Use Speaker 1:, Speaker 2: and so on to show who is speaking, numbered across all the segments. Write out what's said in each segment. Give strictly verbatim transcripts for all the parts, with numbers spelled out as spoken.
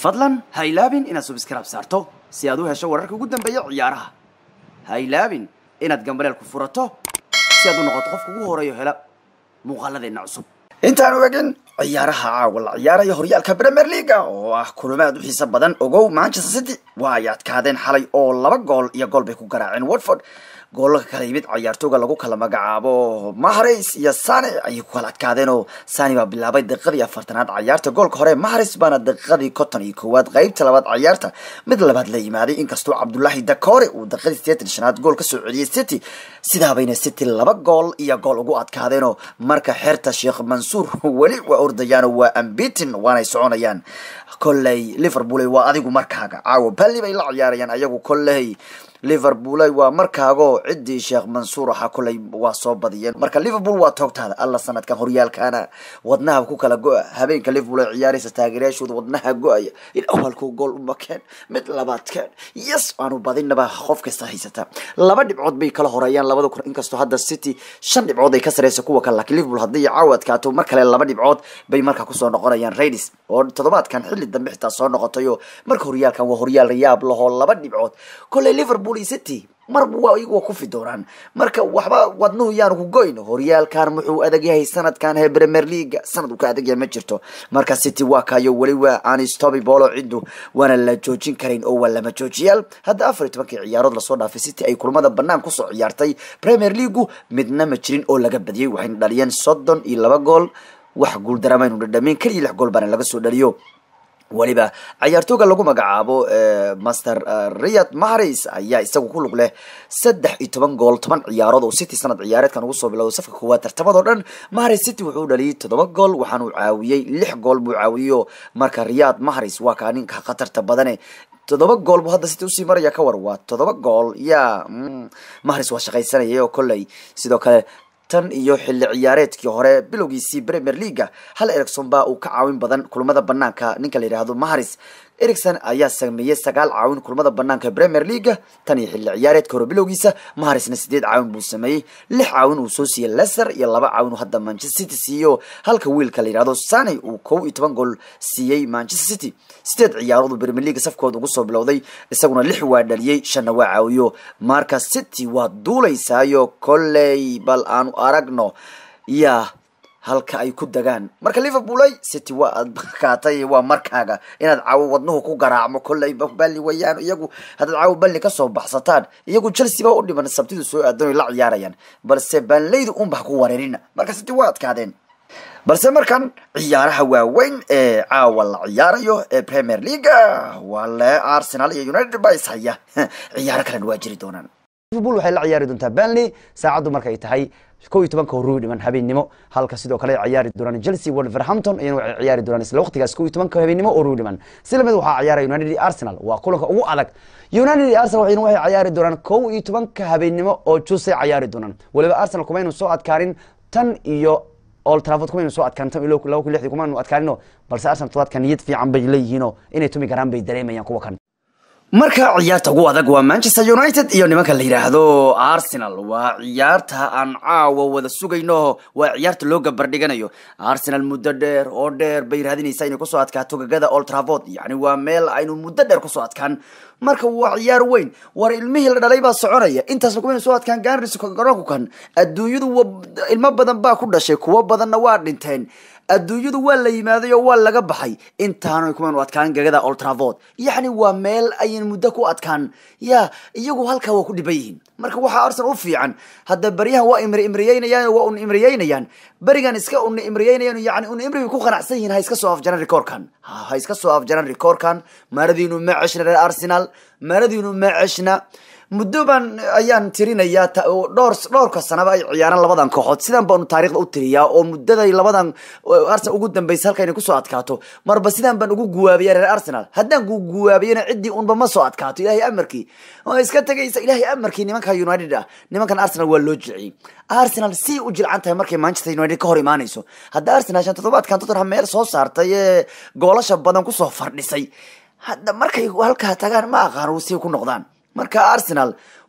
Speaker 1: fadlan ha ilaabin inaad subscribe saarto si aad u hesho wararka ugu dambeeya ciyaaraha. Ha ilaabin inaad gambaleel ku furato si aad u noqoto qofka ugu horeeyo hela muuqaaladeena cusub. intaan wagin ciyaaraha caawa ciyaaraha horyaalka Premier League oo ah kulamaad u xiiso badan ogow Manchester City waa ay adkaadeen xalay oo laba gool iyo gool bay ku garaaceen Watford. goolka kala yimid ciyaartooyga lagu kala magacaabo Mahrez iyo Sane ay ku kala adkaadeen oo Sane baa bilaabay daqiiqadii afartanaad ciyaarta goolka hore, Mahrez baana daqiiqadii konton iyo koowaad qaybta labaad ciyaarta mid labaad la yimaaday inkastoo Abdullahi Dakore uu daqiiqadii siddeetan iyo shanaad gool ka soo celiyay City. sidaa bayna City laba gool iyo gool ugu adkaadeen oo marka xirta Sheikh Mansour wali waa ordayaan waa unbeaten waana soconayaan. kolley Liverpool waa adigu markaaga caawa balli bay la ciyaarayaan ayagu kolley Liverpool waa markaago cidii Sheikh Mansour waxa kulay waa soo badiyeen marka Liverpool waa toogtaada alla sanadkan horyaalkana wadnaha ku kala go'a habeenka Liverpool ciyaaraysa taageerayaashooda wadnaha go'aya in awalku gool uma keen mid labaad keen yes aanu badinaba qof kasta haysata laba dhibcood bay kala horeeyaan labada kun inkastoo hadda City shan dhibcood ay ka sareyso kuwa kale laakiin Liverpool hadii caawad kaato mar kale laba dhibcood bay marka ku soo noqonayaan Reds oo toddobaadkan xilli dambe xitaa soo noqotayo marka horyaalkan waa horyaal riyaab laho laba dhibcood kulay Liverpool City marba waa iyagu ku fidooraan marka waxba wadnuhu yaan ku goyn horyaalkan muxuu adag yahay sanadkan ee Premier League sanad uu ka adag yahay ma jirto marka City waa kaayo wali waa aan stopy bolo cidu wana la joojin karin oo wala ma joojiyal hadda afar iyo toban ciyaarood la soo dhaafay City ay kulmada banaan ku soo ciyaartay Premier League midna ma jirin oo laga badiyay waxay dhaliyeen soddon iyo laba gool wax guul daramayn u dhadhamin kaliya lix gool baan laga soo dhaliyo waliba ciyaartooyga lagu magacaabo Master Riyad Mahrez ayaa isagu ku lug leh saddex iyo toban gool toban ciyaarood oo City sanad ciyaareedkan ugu soo bilowday safka koowaad tartamada oo dhan. Mahrez City wuxuu dhaliyay toddoba gool waxaanu caawiyay lix gool buu caawiyo marka Riyad Mahrez waa ka ninka khatarta badan toddoba gool buu hadda City u sii maraya ka war waa toddoba gool ya Mahrez waa shaqaysanayay oo kolley sidoo kale tan iyo xilli ciyaareedkii hore bilowgiisii Premier League hal Erikson baa uu ka caawin badan kulmada banaanka ninka la yiraahdo Mahrez. Erikson ayaa sameeyay sagaal caawin kulmada banaanka Premier League tan iyo xilli ciyaareedkii hore bilowgiisa Mahrezna sideed caawin buu sameeyay lix caawin uu soo siiyay Leicester iyo laba caawin hadda Manchester City siiyo halka wiilka la yiraahdo Sane uu kow iyo toban gool siiyay Manchester City. sideed ciyaarood Premier League safkooda ugu soo bilowday isaguna lix waa dhaliyay shan waa caawiyo marka City waa duuleysaayo kolley bal aanu aragno ya halka ay ku dagaan marka Liverpool ay City waa adkaatay waa markaaga inaad caawo wadnuhu ku garaacmo kolley balli wayaan iyagu hadda caawo balli ka soo baxsataan iyagu Chelsea baa u dhiman sabtidu soo aadan la ciyaarayaan balse Burnley un baa ku wareerina marka City waa adkaadeen balse markan ciyaaraha waaweyn ee caawa la ciyaarayo ee Premier League wala Arsenal iyo United baa ishaya ciyaar kale waa jiri doonaan. Liverpool waxay la ciyaari doontaa Burnley saacadu markay tahay kow iyo toban ka hor dhiman habeenimo halka sidoo kale ciyaari doonaan Chelsea Wolverhampton iyo ciyaari doonaan isla waqtigaas kow iyo toban ka habeenimo oo dhiman silamad waxa ciyaaraya United iyo Arsenal waa kulanka ugu adag. United iyo Arsenal waxay ciyaari doonaan kow iyo toban ka habeenimo oo Chelsea ciyaari doonaan waliba Arsenal kuma inuu soo adkaarin tan iyo Old Trafford kuma inuu soo adkaan tan iyo laba kun iyo lix kuma inuu adkaarino balse Arsenal todobaadkan niyad fiican bay leeyihiin inay tumi garaan bay dareemayaan kuwa kan marka ciyaarta ugu adag waa Manchester United iyo nimanka la yiraahdo Arsenal waa ciyaarta aan caawa wada sugayno waa ciyaarta loo gabar dhiganayo Arsenal muddo dheer oo dheer bay raadinaysaa inay ku soo adkaato gagada Old Trafford yani waa meel aynu muddo dheer ku soo adkaan marka waa ciyaar weyn war ilmihii la dhalay baa soconaya intaas kuma soo adkaan Gaanris garoonku kan adduunyadu ilmo badan baa ku dhashay kuwa badanna waa dhinteen adduunyadu waa la yimaaday oo waa laga baxay intaanu kuma inuu adkaan gagada Old Trafford yani waa meel ay muddo ku adkaan ya iyagu halka waa ku dhibayeen marka waxa Arsenal u fiican hadda bariyahan waa imri imriyeynayaan waa un imriyeynayaan barigan iska un imriyeynayaan yani un imri ku qanacsan yihiin ha iska soo afjaran rekoorkan ha iska soo afjaran rekoorkan maradiinu ma cishna Arsenal maradiinu ma cishna muddo baan ayaan tirinayaa dhowr dhowrka sanaba ay ciyaaraan labadan kooxood sidaan baan taariikhda u tiriyaa oo muddada labadan Arsenal ugu dambeysay halka inay ku soo adkaato marba sidaan baan ugu guwaabiyay reer Arsenal haddaan ku guwaabiyana cidii unba ma soo adkaato ilaahay amarkii oo iska tagaysa ilaahay amarkii nimanka United ah nimankan Arsenal waa loo jiciyay Arsenal si u jilcan tahay markay Manchester United ka hor imaanayso hadda Arsenal shan toddobaadkan Tottenham meel soo saartay ee goolasha badan ku soo fardhisay hadda markay halka tagaan ma aqaan si ku noqdaan marka Arsenal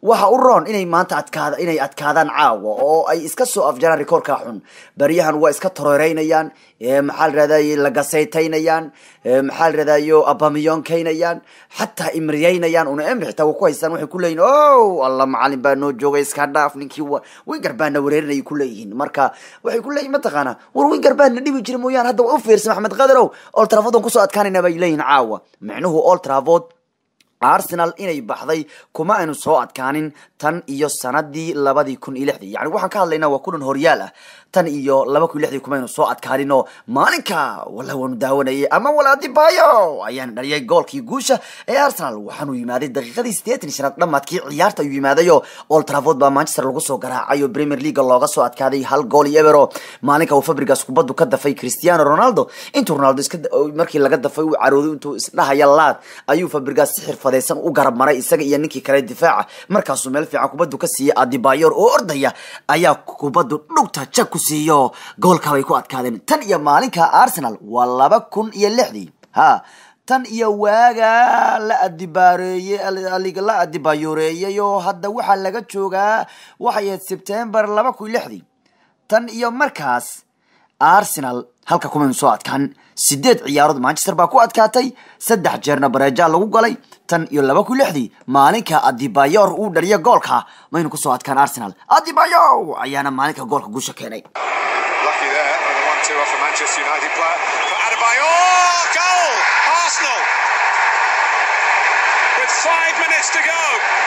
Speaker 1: waxa u roon inay maanta adkaada inay adkaadaan caawa oo ay iska soo afjaraan rikoorka xun bariyahan waa iska tororeynayaan ee maxaa la raadayay la gasaytaynayaan ee maxaa la raadayo abamiyon kaynayaan hatta imriyeynayaan una emrixta ku haysan waxay ku leeyihiin oo Allah macallin baa noo joogay iska dhaaf ninkii winger baa na wareerinay ku leeyihiin marka waxay ku leeyihiin mataqaana war winger baa na dhibi jiray mooyaan hadda u fiirsan Axmed Qadarow Old Trafford ku soo adkaanayna bay leeyihiin caawa macnuhu Old Trafford Arsenal inay baxday kuma aanu soo adkaanin tan iyo sanadii labadi kun iyo lixdii yani waxaan ka hadlaynaa waa kulan horyaal ah tan iyo laba kun iyo lixdii kuma aanu soo adkaanino maalinka wala wanu daawanayay ama walaadi baayo ayaan dhaliyay goolkii guusha ee Arsenal waxaanu yimaaday daqiiqadii siddeetan iyo shan dhamaadkii ciyaarta ayuu yimaadayo Old Trafford baa Manchester lagu soo garaacayo Premier League looga soo adkaaday hal gool iyo euro maalinka uu Fabregas kubaddu ka dafay Cristiano Ronaldo intuu Ronaldo iska markii laga dafay uu carooday intuu isdhahay laad ayuu Fabregas si xirfadeysan u garab maray isaga iyo ninkii kale difaaca markaas uu meel fiican kubaddu ka siiyay Adebayor oo ordaya ayaa kubaddu dhugta jag ku siiyo goolka way ku adkaadeen tan iyo maalinka Arsenal waa laba kun iyo lixdii ha tan iyo waaga la Adebareeyay aliga la Adebayoreeyo hadda waxa laga joogaa waxay September laba kun iyo lixdii tan iyo markaas Arsenal halka kuma soo adkaan sideed ciyaarood Manchester baa ku adkaatay saddex jeerna bareeja lagu galay tan iyo laba kun iyo lixdii maalinka Adebayor uu dhaliyo goolka maynu ku soo adkaan Arsenal Adebayor ayaana maalinka goolka guusha keenay
Speaker 2: lucky there and a one two off a Manchester United player for Adebayor goal Arsenal with five minutes to go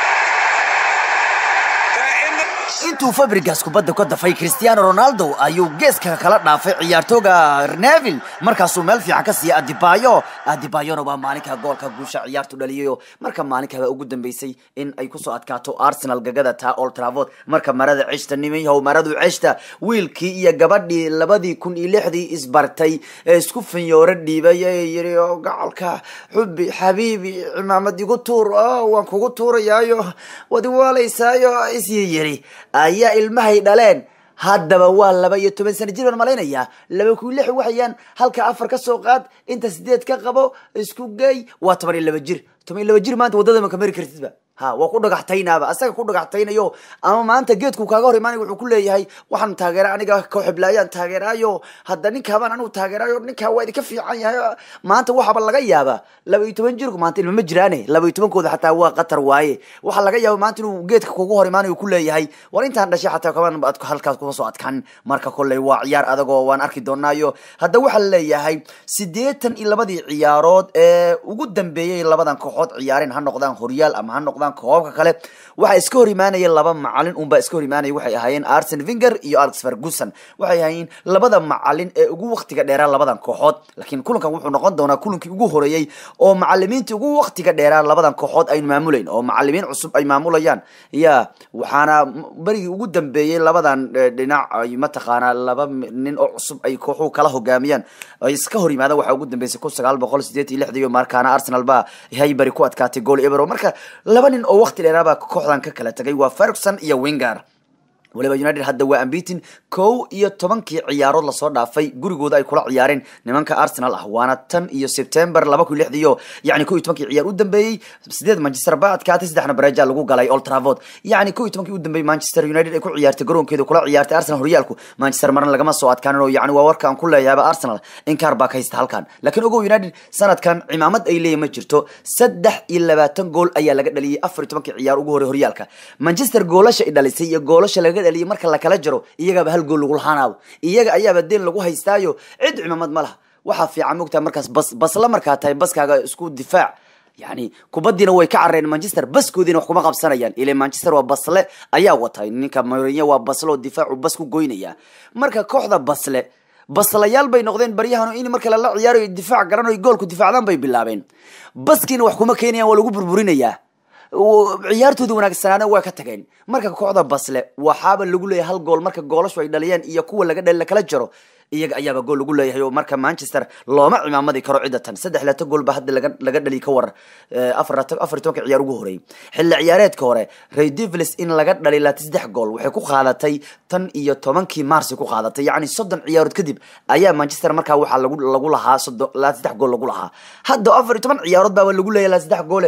Speaker 2: intuu Fabregas kubadda ka dafay Cristiano Ronaldo ayuu geeska kala dhaafay ciyaartooga Neville markaas uu meel fiican ka siiyay Adebayor Adebayor waa maalinka goolka guusha ciyaartu dhaliyo marka maalinka ugu dambeysay in ay ku soo adkaato Arsenal gagada ta Old Trafford marka marada cishta nimayahow maradu cishta wiilkii iyo gabadhii labadii kun iyo lixdii isbartay ee isku finyoore dhiibay yiri gacalka xubbi habiibi cimaamad igu tuur waan kugu tuurayaayo wadi waalaysaayo isii yiri ayaa ilmahay dhaleen haddaba waa laba iyo toban sano jir baan maleynaya laba kun iyo lix waxayaan halka afar ka soo qaad inta sideed ka qabo isku geey waa toban iyo laba jir toban iyo laba jir maanta wadada ma kamari kartidba ha waa ku dhagaxtaynaaba asaga ku dhagaxtaynayo ama maanta geedku kaaga hor imaanay wuxuu ku leeyahay waxaan taageera aniga ka xiblaayaan taageeraayo hadda ninka baan anigu taageeraayo ninka waa idinka fiican yahay maanta waxaba laga yaaba laba iyo toban jirku maanta ilma ma jiraane laba iyo toban kooda xataa waa qatar waaye waxa laga yaaba maanta inuu geedka kugu hor imaanay ku leeyahay war intaan dhashay xataa kaban baad halkaas ku soo adkaan marka kulay waa ciyaar adag oo waan arki doonaayo hadda waxa la leeyahay siddeetan iyo laba ciyaarood ee ugu dambeeyay labadan kooxood ciyaareen ha noqdaan horyaal ama ha noqdaan koobka kale waxa iska hor imaanayay laba macallin uun ba iska hor imaanayay waxay ahaayeen Arsene Wenger iyo Alex Ferguson waxay ahaayeen labada macallin ee ugu waqtiga dheeraa labadan kooxood laakiin kulankan wuxuu noqon doonaa kulankii ugu horeeyay oo macallimiinta ugu waqtiga dheeraa labadan kooxood ay maamuleen oo macallimiin cusub ay maamulayaan ya waxaana barigi ugu dambeeyay labadan dhinac ay mataqaana laba nin oo cusub ay kooxu kala hogaamiyaan ay iska hor yimaadaan waxa ugu dambeysay kun sagaal boqol siddeed iyo lixdii markaana Arsenal ba hay bari ku adkaatay gool ebro marka laba nin oo waqti dheeraaba kooxdan ka kala tagay waa Ferguson iyo Wenger waliba United hadda waa unbeaten kow iyo tobankii ciyaarood la soo dhaafay gurigooda ay kula ciyaareen nimanka Arsenal ah waana tan iyo September laba kun iyo lixdii yani kow iyo tobankii ciyaar u dambeeyay sideed Manchester baa adkaatay saddexna bareeja lagu galay Old Trafford yani kow iyo tobankii u dambeeyay Manchester United ay ku ciyaartay garoonkeeda kula ciyaartay Arsenal horyaalku Manchester marna lagama soo adkaanin oo yani waa warka aan ku leeyahay Arsenal in kaar baa ka haysta halkan laakiin ogow United sanadkan cimaamad ay leeyahay ma jirto saddex iyo labaatan gool ayaa laga dhaliyay afar iyo tobankii ciyaar ugu horeeyay horyaalka Manchester goolasha ay dhalisay iyo goolasha laga dhaliyay marka la kala jaro iyaga hal gool lagu lahaanaado iyaga ayaa deen lagu haystaayo cid cimaamad ma laha waxa fiican mugtaa markaas bas bas la markaa tahay baskaaga isku difaac يعني كوبادينا way ka careen Manchester baskoodina wax kuma qabsanayaan ilaa Manchester waa basle ayaa watay ninka Mourinho waa baslo difaacu bas ku goynaya marka kooxda basle baslayaal bay noqdeen baryahan in marka la ciyaaro difaac garan oo goolku difaacdan bay bilaabeen baskiina wax kuma keenayaan waa lagu burburinayaa ciyaartooda wanaagsanana waa ka tageen marka kooxda basle waxaaba lagu leeyahay hal gool marka goolasho ay dhaliyeen iyo kuwa laga dhalay kala jaro iyaga ayaaba gool lagu leeyahay oo marka Manchester looma cimaamadi karo cidatan saddex laata gool ba hadda laga laga dhali ka war afar afar tobanka ciyaar ugu horeeyay xilli ciyaareedka hore Red Devils in laga dhali laata saddex gool waxay ku qaadatay tan iyo tobankii Mars ku qaadatay yani soddon ciyaarood kadib ayaa Manchester marka waxa lagu lagu lahaa saddex gool lagu lahaa hadda afar iyo toban ciyaarood baa lagu leeyahay saddex gool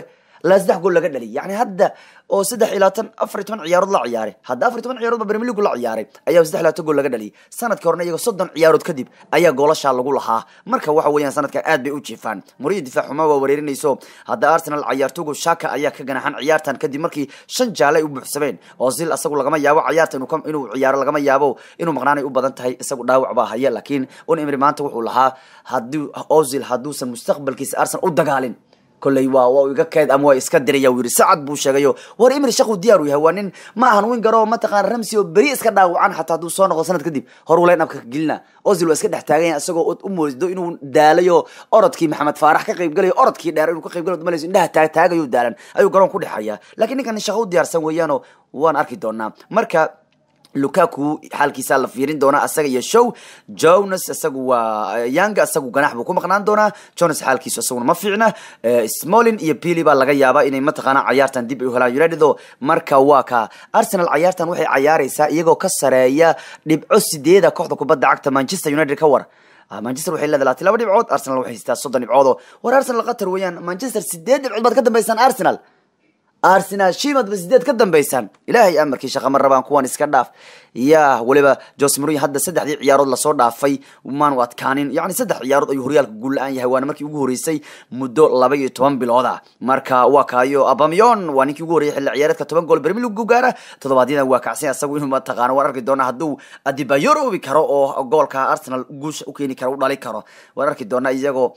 Speaker 2: لا صدح جول لقى دلي يعني هدا oo saddex iyo labaatan afar iyo toban ciyaarood la ciyaaray hadda afar iyo toban ciyaarood ba Premier League la ciyaaray ayaa saddex iyo labaatan gool laga dhaliyay sanadkii horena iyaga soddon ciyaarood kadib ayaa goolasha lagu lahaa marka waxa weeyaan sanadka aad bay u jiifaan Mourinho difaac xuma waa wareerinayso hadda Arsenal ciyaartooygu Shaka ayaa ka ganaxan ciyaartan kadib markii shan jaale u buuxsameen Ozil asagu lagama yaabo ciyaartan inuu inuu ciyaaro lagama yaabo inuu maqnaanay u badan tahay isagu dhaawac baa haya laakiin un Emery maanta wuxuu lahaa haddii Ozil hadduusan mustaqbalkiisa Arsenal u dagaalin كلي وا ويجا كاد أموا يسكدر يوري سعد بوشجيو ور إمري شخو ديارو يهوانين ما هنوين جرا ما تقان رمسي وبريس كده وعن حتى دو صان غصنت كديب هرولين أبكك جلنا أوزيل واسكت حتاجين أسقو أمور دو إنه داليو أرد كي محمد فرح كقريب قالي أرد كي دار كقريب قالوا دماليز إنها تاج تاج يو دارن أيو جرام كل حياة لكن كان الشخو ديار سويانو وان أركي دونا مركا لوكاكو حالكيسا la fiirin doona asaga iyo show Jonas asagu waa Young asagu ganax buu ku maqnaan doona Jonas xaalkiisu asaguna ma fiicna Smalling iyo Pili baa laga yaabaa inay mataqaana ciyaartan dib u helaan United marka waa ka Arsenal ciyaartan waxay ciyaaraysaa iyagoo ka sareeya dhibco sideeda kooxda kubadda cagta Manchester United ka war Manchester waxay leedahay laba dhibcood Arsenal waxay haystaa soddon dhibcood war Arsenal qatar weeyaan Manchester sideed dhibcood baad ka dambaysan Arsenal Arsenal شيمد بزيدات كدم بيسان إلهي أمر كي شقة مرة بانكوان إسكنداف يا ولبا جوس مورينيو هذا سدح دي عيارود لصور دافي ومان وات كانين يعني سدح عيارود أيه ريال قول الآن يهوان مركي يقول ريسي مدو لبي توان بالوضع مركا واكايو أباميون وانيك يقول ريح العيارات كتوان قول برميلو جوجارة تضبادينا واكعسين أسويهم ما تقانوا ورقي دونا هدو أدي بايورو بكرو أو قول كا أرسنال جوش وكيني كرو دالي كرو ورقي دونا إيجاكو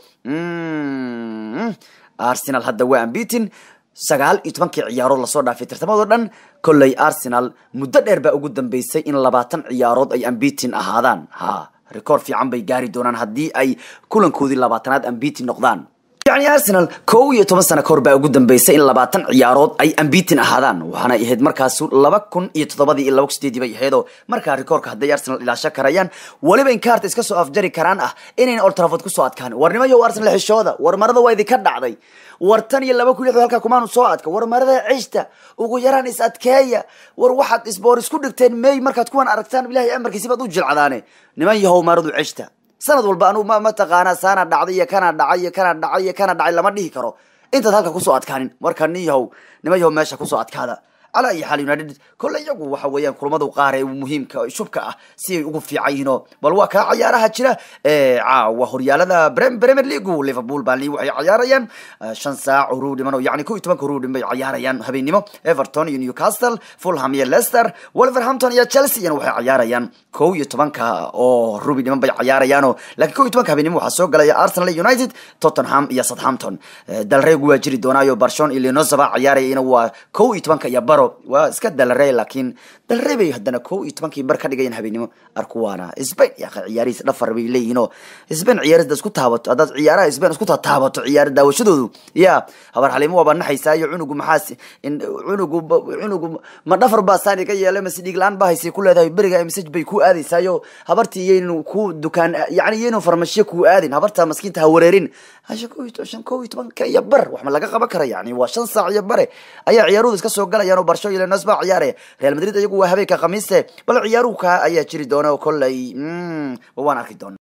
Speaker 2: أرسنال هذا وين بيتين sagaal iyo toban ciyaarood la soo dhaafay tartamada dhan kulay Arsenal muddo dheer ba ugu dambeysay in labaatan ciyaarood ay unbeaten ahaadaan ha record fiican bay gaari doonaan hadii ay kulankoodii labaatanaad unbeaten noqdaan يعني أرسنال كوي توماس سنة كوربا وجودن بيسا إن لبعتن عيارات أي أمبيتن أهادان وحنا يهد مركز لبكون يتطبدي إلا وقت دي بي هيدو مركز ريكورد هدا أرسنال إلى شك ريان ولا بين كارت إسكسو أفجري كران أه إنين أولترافود كسوات كان ورنما يو أرسنال الشهادة ورمرضا ويدي كرد عضي ورتاني اللي بكون يحضر كمان صوتك ورمرضا عشته وغيران إسات كايا وروحت إسبورس كل دكتين ماي مركز تكون أركتان بالله أمر كسيبة دوج العذانة نما يهو مرضو عشته sanad walba anu ma ma taqaana sana dhacday kana dhacay kana dhacay kana dhacay lama dhihi karo inta halka ku soo adkaanin marka niyow nimayow meesha ku soo adkaada ala ay xal United kullu iyagu waxa weeyaan kulmadu qaar ee muhiimka shubka ah si ay ugu fiicayino bal waa ka ciyaaraha jira ee caawa horyaalada Premier League Liverpool baa waxay ciyaarayaan shan saac uruud dhimano yani kow iyo toban uruud dhimay ciyaarayaan habeenimo Everton iyo Newcastle Fulham iyo Leicester Wolverhampton iyo Chelsea waxay ciyaarayaan kow iyo toban ka oo rubi dhiman bay ciyaarayaan laakiin kow iyo toban ka habeenimo waxa soo galaya Arsenal United Tottenham iyo Southampton dalreegu waa jiri doonaayo Barcelona iyo Lens baa ciyaarayaan waa kow iyo toban ka iyo واسكت دلري لكن دلري بي هدنا كو يتمكن بركة دقيقين هبينيمو أركوانا إسبان يا أخي عياريس نفر بي لينو إسبان عياريس دا سكوت هابط أداد عيارة إسبان سكوت هابط عيار دا وشدو يا هبر حليمو وابن حيساي عنقو محاسي إن عنقو عنقو ما نفر باساني كي يلا مسيدي قلان باهيسي كل هذا يبرقا مسج بي كو آذي سايو هبرتي ينو كو دكان يعني ينو فرمشي كو آذين هبرتها مسكين تهوريرين هاشا كويتو عشان كويتو بان كي يبر وحما لقا بكرة يعني وشان ساعة يبري أي عيارو دسكا سوقلا يانو برشو إلى الناس بقى عياره ريال مدريد يجوا هبيك خميسة بل عياروك أي تشري دونا وكل أي مم ووانا أكيد دونا